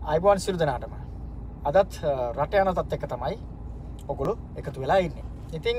අයිබෝන් සිරු දෙනාටම අදත් රට යන තත් එක්ක තමයි ඔගොල්ලෝ එකතු වෙලා ඉන්නේ. ඉතින්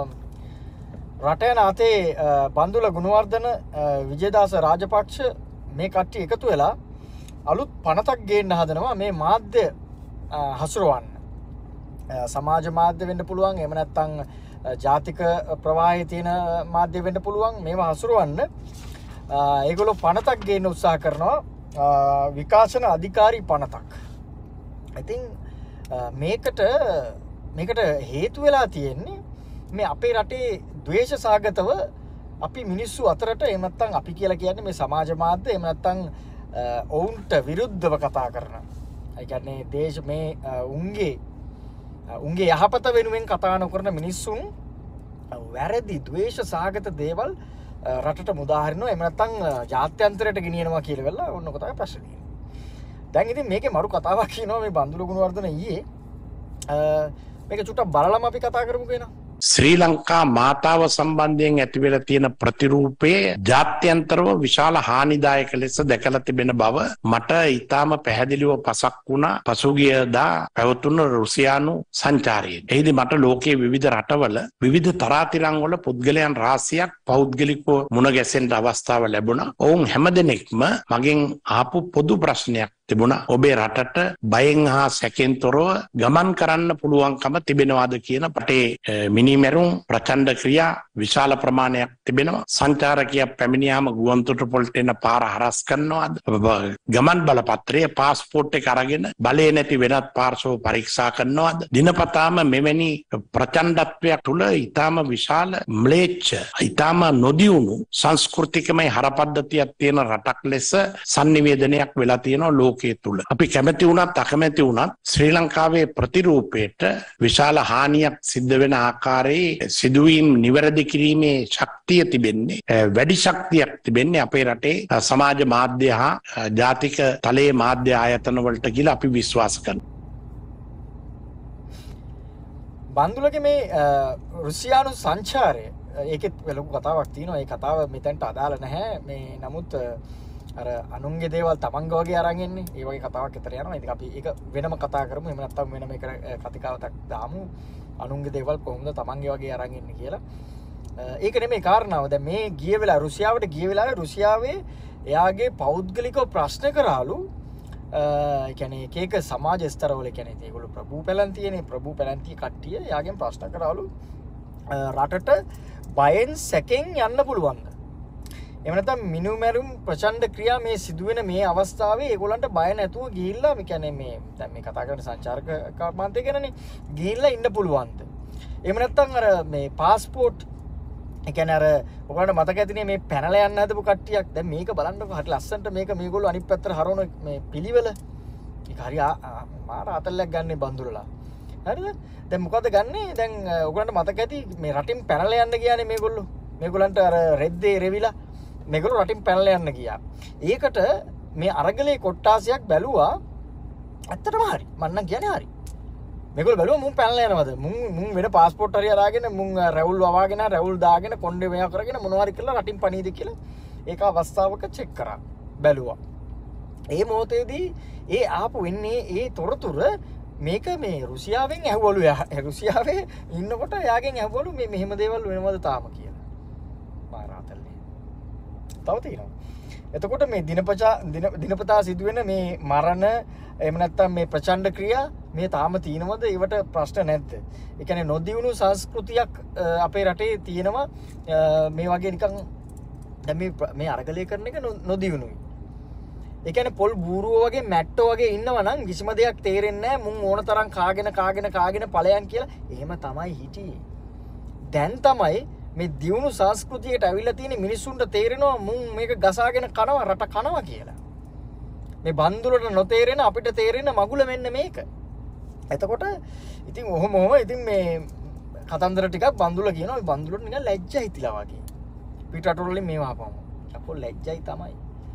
රට යන අතේ බන්දුල ගුණවර්ධන විජේදාස රාජපක්ෂ මේ කට්ටිය එකතු වෙලා අලුත් පනතක් ගේන්න හදනවා මේ මාධ්‍ය හසුරවන්න. සමාජ මාධ්‍ය වෙන්න පුළුවන්, එහෙම නැත්නම් ජාතික ප්‍රවාහයේ තියෙන මාධ්‍ය වෙන්න පුළුවන්. මේවා හසුරවන්න ඒගොල්ලෝ පනතක් ගේන්න උත්සාහ කරනවා. විකාශන අධිකාරී පනතක්. ඉතින් මේකට හේතු වෙලා තියෙන්නේ මේ අපේ රටේ ද්වේෂ සාගතව අපි මිනිස්සු අතරට, එහෙම නැත්නම් අපි කියලා කියන්නේ මේ සමාජ මාධ්‍ය, එහෙම නැත්නම් ඔවුන්ට විරුද්ධව කතා කරන. ඒ කියන්නේ දේශ මේ උන්ගේ යහපත වෙනුවෙන් කතා නොකරන මිනිස්සුන් වැරදි ද්වේෂ සාගත දේවල් රටට මුදාහරිනවා, එහෙම නැත්නම් ජාත්‍යන්තරයට ගෙනියනවා කියලා වෙලා ඔන්න ඔක තමයි ප්‍රශ්නේ තියෙන්නේ. දැන් ඉතින් මේකේ මරු කතාවක් කියනවා මේ බන්දුල ගුණවර්ධන ඊයේ. මේක චුට්ටක් බලලම අපි කතා කරමුකෝ එනවා. ශ්‍රී ලංකා මාතාව සම්බන්ධයෙන් ඇතිවෙලා තියෙන ප්‍රතිරූපයේ ජාත්‍යන්තරව විශාල හානිදායක ලෙස දැකලා තිබෙන බව මට ඊටාම පැහැදිලිව පසක් වුණා පසුගියදා පැවතුණු රුසියානු සංචාරයේ. එහිදී මට ලෝකයේ විවිධ රටවල විවිධ තරාතිරම් වල පුද්ගලයන් රාශියක් පෞද්ගලිකව මුණ ගැසෙන්න අවස්ථාව ලැබුණා. ඔවුන් හැමදෙනෙක්ම මගෙන් ආපු පොදු ප්‍රශ්නයක් තිබුණා. ඔබේ රටට බයෙන් හා සැකෙන් තොරව ගමන් කරන්න පුළුවන්කම තිබෙනවාද කියන රටේ මිනිමෙරුම් ප්‍රචණ්ඩ ක්‍රියා විශාල ප්‍රමාණයක් තිබෙනවා. සංචාරකයා පැමිණියාම ගුවන්තොටුපළට එන පාර හරස් කරනවාද? ගමන් බලපත්‍රයේ පාස්පෝර්ට් එක අරගෙන බලේ නැති වෙනත් පාර්ශව පරීක්ෂා කරනවාද? දිනපතාම මෙවැනි ප්‍රචණ්ඩත්වයක් තුළ ඊටාම විශාල ම්ලේච්ඡ, ඊටාම නොදියුණු සංස්කෘතිකමය හරපද්ධතියක් තියෙන රටක් ලෙස sannivedanayak වෙලා තියෙනවා. අපි කැමති වුණත් අකමැති වුණත් ශ්‍රී ලංකාවේ ප්‍රතිරූපයට විශාල හානියක් සිද්ධ වෙන ආකාරයේ සිදුවීම් නිවැරදි කිරීමේ ශක්තිය තිබෙන්නේ, වැඩි ශක්තියක් තිබෙන්නේ අපේ රටේ සමාජ මාධ්‍ය හා ජාතික තලයේ මාධ්‍ය ආයතන වලට කියලා අපි විශ්වාස කරනවා. බන්දුලගේ මේ රුසියානු සංචාරය, ඒකෙත් ලොකු කතාවක් තියෙනවා. ඒ කතාව මෙතනට අදාළ නැහැ. මේ නමුත් අර අනුන්ගේ දේවල් තමන්ග වගේ අරන් එන්නේ. ඒ වගේ කතාවක් විතර යනවා. ඉතින් අපි ඒක වෙනම කතා කරමු. එහෙම නැත්නම් වෙනම එක කතිකාවතක් දාමු. අනුන්ගේ දේවල් කොහොමද තමන්ගේ වගේ අරන් එන්නේ කියලා. ඒක නෙමෙයි කාරණාව. දැන් මේ ගිය වෙලාව රුසියාවට ගිය වෙලාවේ රුසියාවේ එයාගේ පෞද්ගලිකව ප්‍රශ්න කරාලු. ඒ කියන්නේ එක සමාජ ස්තරවල කියන්නේ ඒගොල්ලෝ ප්‍රභූ පැලැන්තියනේ. ප්‍රභූ පැලැන්තිය කට්ටිය එයාගෙන් ප්‍රශ්න කරාලු රටට බයෙන් සැකෙන් යන්න පුළුවන්ද? එහෙම නැත්නම් මිනුමැරුම් ප්‍රචණ්ඩ ක්‍රියා මේ සිදුවෙන මේ අවස්ථාවේ ඒගොල්ලන්ට බය නැතුව ගිහිල්ලා, මේ කියන්නේ මේ දැන් මේ කතා කරන සංචාරක කර්මාන්තය ගැනනේ, ගිහිල්ලා ඉන්න පුළුවන්ද? එහෙම නැත්නම් අර මේ පාස්පෝර්ට්, ඒ කියන්නේ අර ඔයගොල්ලන්ට මතක ඇතිනේ මේ පැනලා යන්න හදපු කට්ටියක්. දැන් මේක බලන්නකෝ හරි ලස්සනට මේගොල්ලෝ අනිත් පැත්තට හරවන මේ පිළිවෙල. ඒක හරි මාර අතල්ලක් ගන්න බන්දුලලා. හරිද? දැන් මොකද ගන්නෙ? දැන් ඔයගොල්ලන්ට මතක ඇති මේ රටින් පැනලා යන්න ගියානේ මේගොල්ලෝ. මේගොල්ලන්ට අර රෙද්දේ රෙවිලා මේගොල්ලෝ රටින් පැනලා යන්න ගියා. ඒකට මේ අරගලේ කොට්ටාසියක් බැලුවා. ඇත්තටම හරි. මම නම් කියන්නේ හරි. මේගොල්ලෝ බැලුවා මුන් පැනලා යනවද? මුන් වෙන પાස්පෝර්ට් හරි අරගෙන මුන් රැවුල් වවාගෙන රැවුල් දාගෙන කොණ්ඩේ මේවා කරගෙන මොනවා හරි කරලා රටින් පණීද කියලා ඒක අවස්ථාවක චෙක් කරා. බැලුවා. ඒ මොහොතේදී ඒ ආපු වෙන්නේ ඒ තොරතුර මේක මේ රුසියාවෙන් ඇහුවලු. රුසියාවේ ඉන්නකොට එයාගෙන් ඇහුවලු මේ මෙහෙම දේවල් වෙනවද තාම කියලා. මාරාතල්ලේ. තව තියෙනවා. එතකොට මේ දිනපතා සිදුවෙන මේ මරණ, එහෙම නැත්නම් මේ ප්‍රචණ්ඩ ක්‍රියා මේ තාම තියෙනවද? ඒවට ප්‍රශ්න නැද්ද? ඒ කියන්නේ නොදියුණු සංස්කෘතියක් අපේ රටේ තියෙනවා. මේ වගේ නිකන් දැන් මේ අරගලය කරන එක නොදියුණුයි. ඒ කියන්නේ පොල් බූරුව වගේ මැට්ටෝ වගේ ඉන්නවා නම් කිසිම දෙයක් තේරෙන්නේ නැහැ. මුන් ඕන තරම් කාගෙන ඵලයන් කියලා. එහෙම තමයි හිටියේ. දැන් තමයි මේ දියුණු සංස්කෘතියට ඇවිල්ලා තියෙන මිනිස්සුන්ට තේරෙනවා මුන් මේක ගසාගෙන කනවා, රට කනවා කියලා. මේ බන්දුලට නොතේරෙන අපිට තේරෙන මගුල මෙන්න මේක. එතකොට ඉතින් ඔහොම ඉතින් මේ කතන්දර ටිකක් බන්දුල කියනවා. මේ බන්දුලට නිකන් ලැජ්ජා හිතිලා වගේ. පිටරටවල වලින් මේවා ආපම. අපෝ ලැජ්ජයි තමයි.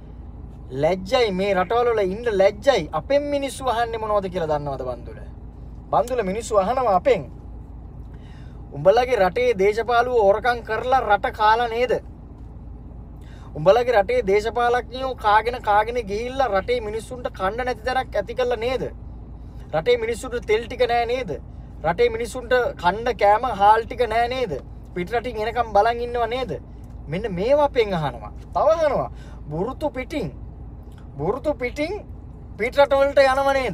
ලැජ්ජයි මේ රටවල වල ඉන්න ලැජ්ජයි. අපෙන් මිනිස්සු අහන්නේ මොනවද කියලා දන්නවද බන්දුල? බන්දුල මිනිස්සු අහනවා අපෙන්. උඹලගේ රටේ දේශපාලුව හොරකම් කරලා රට කාලා නේද? උඹලගේ රටේ දේශපාලඥයෝ කාගෙන ගිහිල්ලා රටේ මිනිස්සුන්ට කන්න නැති තරක් ඇති කළා නේද? රටේ මිනිස්සුන්ට තෙල් ටික නැහැ නේද? රටේ මිනිස්සුන්ට කන්න කෑම හාල් ටික නැහැ නේද? පිට රටින් එනකම් බලන් ඉන්නව නේද? මෙන්න මේවා අපෙන් අහනවා. තව අහනවා බුරුතු පිටින් පිට රටවලට යනව නේද?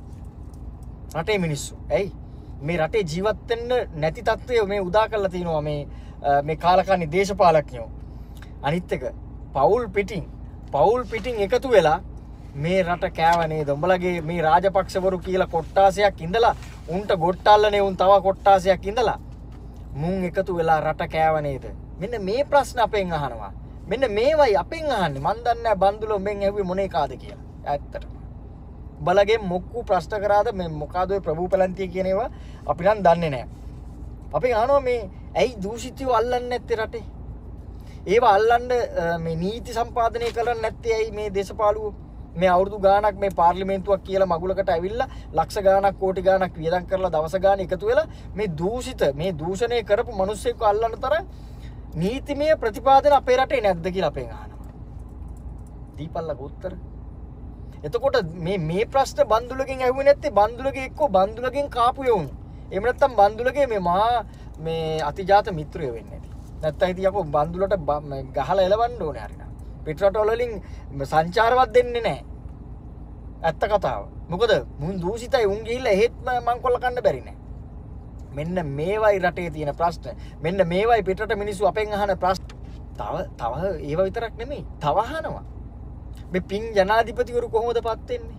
රටේ මිනිස්සු. ඇයි? මේ රටේ ජීවත් වෙන්න නැති තත්ත්වය මේ උදා කරලා තිනවා මේ කාලකන්ණි දේශපාලඥයෝ. අනිත් එක පවුල් පිටින් එකතු වෙලා මේ රට කෑව නේද? උඹලගේ මේ රාජපක්ෂවරු කියලා කොට්ටාසයක් ඉඳලා උන්ට ගොට්ටල්ලනේ උන් තව කොට්ටාසයක් ඉඳලා මුන් එකතු වෙලා රට කෑව නේද? මෙන්න මේ ප්‍රශ්න අපෙන් අහනවා. මෙන්න මේවයි අපෙන් අහන්නේ. මන් දන්නේ නැහැ බන්දුලෝ මෙන් ඇහුවේ මොනේ කාද කියලා. ඇත්තටම. බලගේ මොක්කු ප්‍රශ්න කරාද මේ මොකಾದ ඔය ප්‍රභූ පැලන්තිය කියන ඒවා අපි නම් දන්නේ නැහැ. අපි අහනවා මේ ඇයි දූෂිතයෝ අල්ලන්නේ නැත්තේ රටේ? ඒවා අල්ලන්න මේ නීති සම්පාදනය කරන්නේ නැත්තේ ඇයි මේ දේශපාලුවෝ? මේ අවුරුදු ගාණක් මේ පාර්ලිමේන්තුවක් කියලා මගුලකට ඇවිල්ලා ලක්ෂ ගාණක් කෝටි ගාණක් වියදම් කරලා දවස ගාණ එකතු වෙලා මේ දූෂණය කරපු මිනිස්සෙක්ව අල්ලන්න තරම් නීතිමය ප්‍රතිපාදන අපේ රටේ නැද්ද කියලා අපෙන් අහනවා. දීපල්ලක උත්තර. එතකොට මේ ප්‍රශ්න බන්දුලගෙන් ඇහුවේ නැත්තේ බන්දුලගේ එක්කෝ බන්දුලගෙන් කාපු යවුන්. එහෙම නැත්නම් බන්දුලගේ මේ මහා මේ අතිජාත මිත්‍රයෝ වෙන්නේ නැති. නැත්තම් ඉතින් යකෝ බන්දුලට ගහලා එලවන්න ඕනේ හරියට. පිටරටවල වලින් සංචාරවත් දෙන්නේ නැහැ. ඇත්ත කතාව. මොකද මුන් දූෂිතයි උන් ගිහිල්ලා එහෙත් මංකොල්ල කන්න බැරි නෑ. මෙන්න මේවයි රටේ තියෙන ප්‍රශ්න. මෙන්න මේවයි පිටරට මිනිස්සු අපෙන් අහන ප්‍රශ්න. තව ඒව විතරක් නෙමෙයි. තව අහනවා. මේ පින් ජනාධිපතිවරු කොහොමද පත් වෙන්නේ?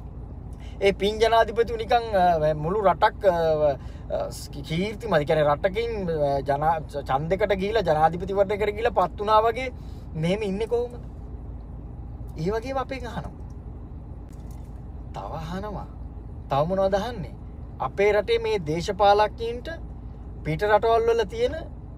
ඒ පින් ජනාධිපතිවරු නිකන් මුළු රටක් කීර්තිමත් කියන්නේ රටකින් ඡන්දයකට ගිහිලා ජනාධිපතිවරයෙකුට ගිහිලා පත් වුණා වගේ මෙහෙම ඉන්නේ කොහොමද? ඒ වගේම අපෙන් අහනවා. තව මොනවද අහන්නේ? අපේ රටේ මේ දේශපාලකයන්ට පිට රටවල් වල තියෙන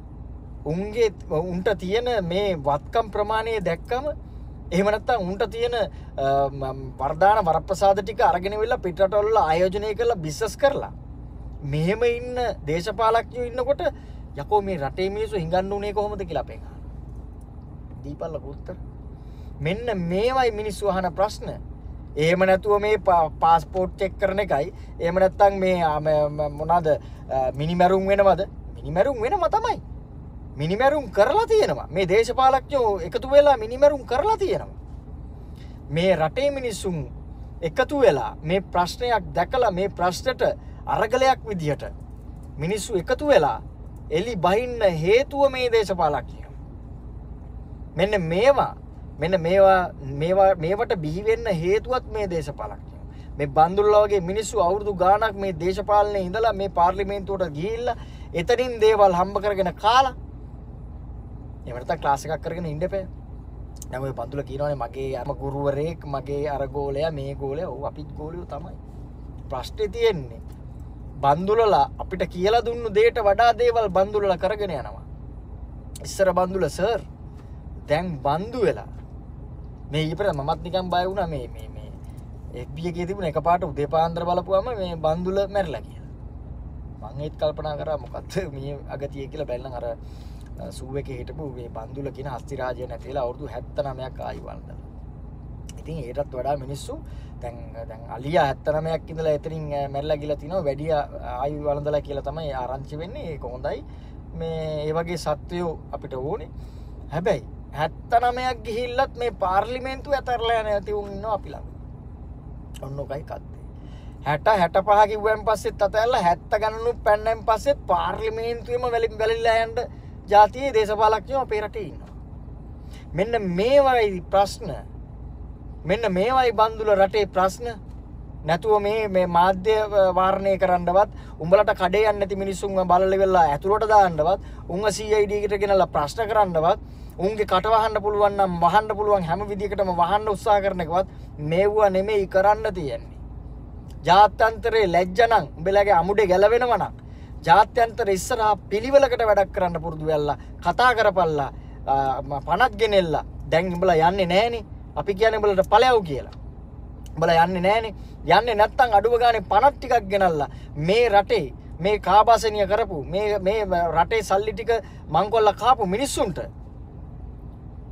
උන්ට තියෙන මේ වත්කම් ප්‍රමාණය දැක්කම එහෙම නැත්නම් උන්ට තියෙන වර්ධාන වරප්‍රසාද ටික අරගෙන වෙලා පිට රටවල් වල ආයෝජනය කරලා බිස්නස් කරලා මෙහෙම ඉන්න දේශපාලකයෝ ඉන්නකොට යකෝ මේ රටේ මිනිස්සු හිඟන්න උනේ කොහොමද කියලා අපෙන් අහනවා. දීපල්ලක උත්තර. මෙන්න මේවයි මිනිස්සු අහන ප්‍රශ්න. එහෙම නැතුව මේ පාස්පෝර්ට් චෙක් කරන එකයි එහෙම නැත්නම් මේ මොනවාද මිනිමැරුම් වෙනවද? මිනිමැරුම් වෙනම තමයි. මිනිමැරුම් කරලා තියෙනවා. මේ දේශපාලකයෝ එකතු වෙලා මිනිමැරුම් කරලා තියෙනවා. මේ රටේ මිනිස්සුන් එකතු වෙලා මේ ප්‍රශ්නයක් දැකලා මේ ප්‍රශ්නට අරගලයක් විදියට මිනිස්සු එකතු වෙලා එලි බහින්න හේතුව මේ දේශපාලකයෝ. මෙන්න මේවට බිහි වෙන්න හේතුවත් මේ දේශපාලකයෝ. මේ බන්දුල්ලා වගේ මිනිස්සු අවුරුදු ගාණක් මේ දේශපාලනේ ඉඳලා මේ පාර්ලිමේන්තුවට ගිහිල්ලා එතනින් දේවල් හම්බ කරගෙන කාලා එහෙම නැත්නම් ක්ලාස් එකක් කරගෙන ඉන්න එපා. දැන් ඔය බන්දුල්ලා කියනවානේ මගේ අම ගුරුවරයෙක් මගේ අර ගෝලයා මේ ගෝලයා ඔව් අපිත් ගෝලියෝ තමයි. ප්‍රශ්නේ තියෙන්නේ බන්දුලලා අපිට කියලා දුන්නු දෙයට වඩා දේවල් බන්දුලලා කරගෙන යනවා. ඉස්සර බන්දුල සර් දැන් බන්දු වෙලා මේ ඊපර මමත් නිකන් බය වුණා මේ FB එකේ තිබුණ එකපාරට උදේ පාන්දර බලපුවම මේ බන්දුල මැරිලා කියලා. මම ඒත් කල්පනා කරා මොකද්ද මේ අගතිය කියලා බැලන අර සූ එකේ හිටපු මේ බන්දුල කියන හස්ති රාජ්‍ය නැතිලා අවුරුදු 79ක් ආයු වන්දන. ඉතින් ඒටත් වඩා මිනිස්සු දැන් අලියා 79ක් ඉඳලා එතනින් මැරිලා ගිහලා තිනවා වැඩි ආයු වළඳලා කියලා තමයි ආරංචි වෙන්නේ. ඒක හොඳයි. මේ ඒ වගේ සත්වයෝ අපිට ඕනේ. හැබැයි 79ක් ගිහිල්ලත් මේ පාර්ලිමේන්තුව ඇතරලා යන ඇති උන් ඉන්නවා අපි ළඟ. ඔන්න ඔකයි කද්දේ. 60 65 කිව්වන් පස්සෙත් අතැල්ලා 70 ගණනුත් පැන්නන් පස්සෙත් පාර්ලිමේන්තුවේම වැලිලා යන්න ජාතියේ දේශපාලකයෝ අපේ රටේ ඉන්නවා. මෙන්න මේවයි ප්‍රශ්න. මෙන්න මේවයි බන්දුල රටේ ප්‍රශ්න. නැතුව මේ මාධ්‍ය වාරණය කරන්නවත් උඹලට කඩේ යන්නේ නැති මිනිස්සුන්ව බලලි වෙලා ඇතුළට දාන්නවත් උන්ව CID එකට ගෙනලා ප්‍රශ්න කරන්නවත් උන්ගේ කට වහන්න පුළුවන් නම් වහන්න පුළුවන් හැම විදියකටම වහන්න උත්සාහ කරන එකවත් මේවුවා නෙමෙයි කරන්න තියෙන්නේ. ජාත්‍යන්තරේ ලැජ්ජනම් උඹලගේ අමුඩේ ගැලවෙනවා නම් ජාත්‍යන්තර ඉස්සරහා පිළිවෙලකට වැඩක් කරන්න පුරුදු වෙලා කතා කරපල්ලා පණක් ගෙනෙල්ලා දැන් උඹලා යන්නේ නැහනේ. අපි කියන්නේ උඹලට ඵලයව කියලා. උඹලා යන්නේ නැහනේ. යන්නේ නැත්තම් අඩුව ගානේ පණක් ටිකක් ගෙනල්ලා මේ රටේ මේ කාබාසනිය කරපු මේ රටේ සල්ලි ටික මංකොල්ල කාපු මිනිස්සුන්ට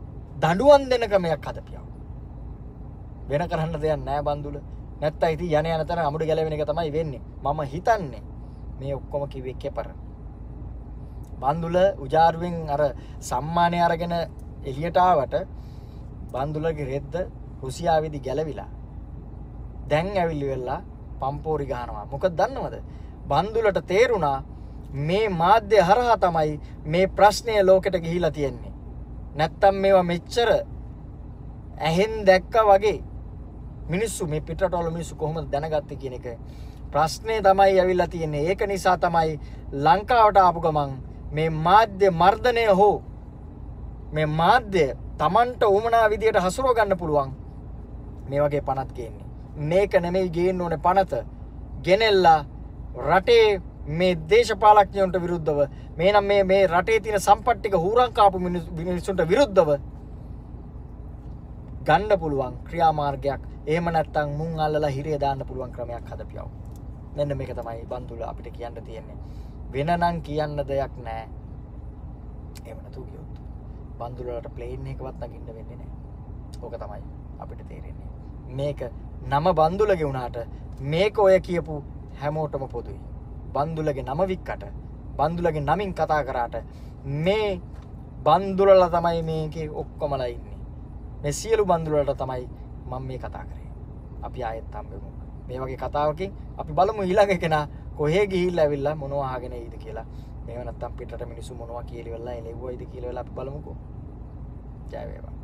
දඬුවම් දෙන ක්‍රමයක් හදපියව. වෙන කරන්න දෙයක් නෑ බන්දුල. නැත්තම් ඉතින් යන තැන අමුඩ ගැලවෙන එක තමයි වෙන්නේ. මම හිතන්නේ මේ ඔක්කොම කිව්වේ කෙපර. බන්දුල උජාරුවෙන් අර සම්මානය අරගෙන එළියට ආවට බන්දුලගේ රෙද්ද රුසියාවේදී ගැලවිලා. දැන් ඇවිල්ලි වෙලා පම්පෝරි ගහනවා. මොකද දන්නවද? බන්දුලට තේරුණා මේ මාධ්‍ය හරහා තමයි මේ ප්‍රශ්නය ලෝකෙට ගිහිලා තියෙන්නේ. නැත්තම් මේවා මෙච්චර ඇහෙන් දැක්කා වගේ මිනිස්සු මේ පිටරටවල මිනිස්සු කොහොමද දැනගත්තේ කියන එක ප්‍රශ්නේ තමයි ඇවිල්ලා තියෙන්නේ. ඒක නිසා තමයි ලංකාවට ආපු ගමන් මේ මාධ්‍ය මර්ධනය හෝ මේ මාධ්‍ය Tamanට උමනා විදියට හසුරව ගන්න පුළුවන් මේ වගේ පනත් ගේන්නේ. මේක නෙමෙයි ගේන්න ඕනේ පනත. ගෙනෙල්ලා රටේ මේ දේශපාලඥයන්ට විරුද්ධව මේනම් මේ රටේ තියෙන සම්පත් ටික හුරං කාපු මිනිස්සුන්ට විරුද්ධව ගන්න පුළුවන් ක්‍රියාමාර්ගයක්. එහෙම නැත්නම් මුං අල්ලලා හිරේ දාන්න පුළුවන් ක්‍රමයක් හදපියව. මෙන්න මේක තමයි බන්දුල අපිට කියන්න තියෙන්නේ. වෙනනම් කියන්න දෙයක් නැහැ. එහෙම නැතු කියොත් බන්දුල වලට ප්ලේන් එකවත් නගින්න වෙන්නේ නැහැ. ඕක තමයි අපිට තේරෙන්නේ. මේක නම බන්දුලගේ වුණාට මේක ඔය කියපු හැමෝටම පොදුයි. බන්දුලගේ නම වික්කට බන්දුලගේ නමින් කතා කරාට මේ බන්දුලලා තමයි මේකේ ඔක්කොමලා ඉන්නේ. මේ සියලු බන්දුලලට තමයි මම මේ කතා කරේ. අපි ආයෙත් හම්බෙමු. මේ වගේ කතාවකින් අපි බලමු ඊළඟ කෙනා කොහේ ගිහිල්ලා ඇවිල්ලා මොනවා අහගෙන එයිද කියලා. එහෙම නැත්නම් පිටරට මිනිස්සු මොනවා කියලා ඉවරලා එළෙව්වයිද කියලා අපි බලමුකෝ. ජය වේවා.